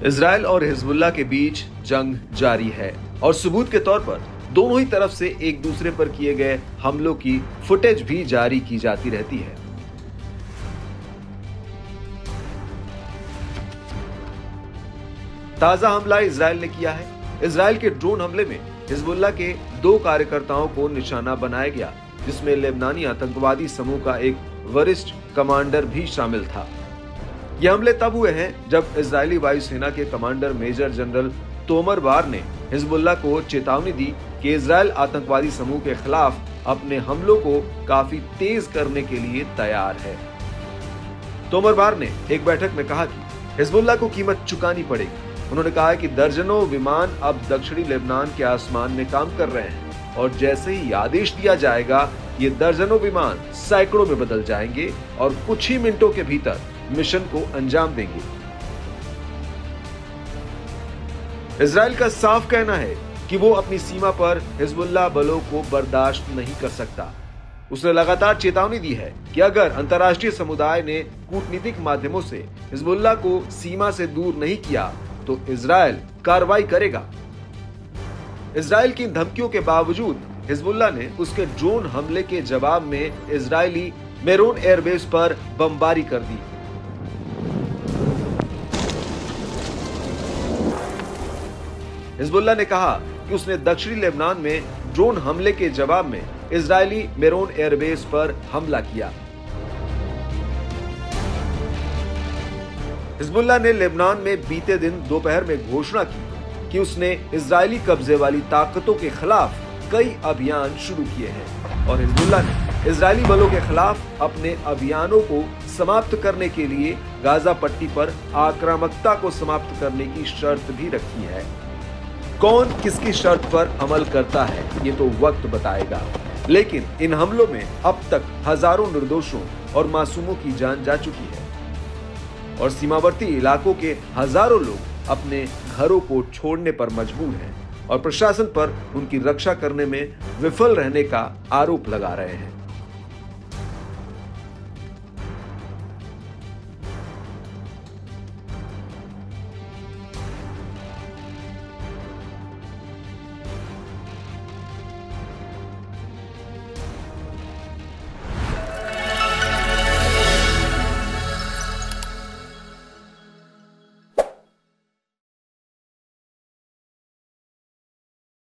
Israel और Hezbollah के बीच जंग जारी है और सबूत के तौर पर दोनों ही तरफ से एक दूसरे पर किए गए हमलों की फुटेज भी जारी की जाती रहती है। ताजा हमला इजराइल ने किया है। इजराइल के ड्रोन हमले में हिजबुल्लाह के 2 कार्यकर्ताओं को निशाना बनाया गया, जिसमें लेबनानी आतंकवादी समूह का एक वरिष्ठ कमांडर भी शामिल था। ये हमले तब हुए हैं जब इजरायली वायुसेना के commander major general Tomer Bar ने हिजबुल्लाह को चेतावनी दी कि इजराइल आतंकवादी समूह के खिलाफ अपने हमलों को काफी तेज करने के लिए तैयार है। तोमर बार ने एक बैठक में कहा कि हिजबुल्लाह को कीमत चुकानी पड़ेगी। उन्होंने कहा कि दर्जनों विमान अब दक्षिणी लेबनान के आसमान में काम कर रहे हैं और जैसे ही आदेश दिया जाएगा ये दर्जनों विमान सैकड़ों में बदल जाएंगे और कुछ ही मिनटों के भीतर मिशन को अंजाम देंगे। इजराइल का साफ कहना है कि वो अपनी सीमा पर हिजबुल्लाह बलों को बर्दाश्त नहीं कर सकता। उसने लगातार चेतावनी दी है कि अगर अंतर्राष्ट्रीय समुदाय ने कूटनीतिक माध्यमों से हिजबुल्लाह को सीमा से दूर नहीं किया तो इजराइल कार्रवाई करेगा। इजराइल की धमकियों के बावजूद हिजबुल्लाह ने उसके ड्रोन हमले के जवाब में इजरायली मेरोन एयरबेस पर बमबारी कर दी। हिजबुल्लाह ने कहा कि उसने दक्षिणी लेबनान में ड्रोन हमले के जवाब में इजरायली मेरोन एयरबेस पर हमला किया। हिजबुल्लाह ने लेबनान में बीते दिन दोपहर में घोषणा की कि उसने इजरायली कब्जे वाली ताकतों के खिलाफ कई अभियान शुरू किए हैं और हिजबुल्लाह ने इजरायली बलों के खिलाफ अपने अभियानों को समाप्त करने के लिए गाजा पट्टी पर आक्रामकता को समाप्त करने की शर्त भी रखी है। कौन किसकी शर्त पर अमल करता है ये तो वक्त बताएगा, लेकिन इन हमलों में अब तक हजारों निर्दोषों और मासूमों की जान जा चुकी है और सीमावर्ती इलाकों के हजारों लोग अपने घरों को छोड़ने पर मजबूर हैं और प्रशासन पर उनकी रक्षा करने में विफल रहने का आरोप लगा रहे हैं।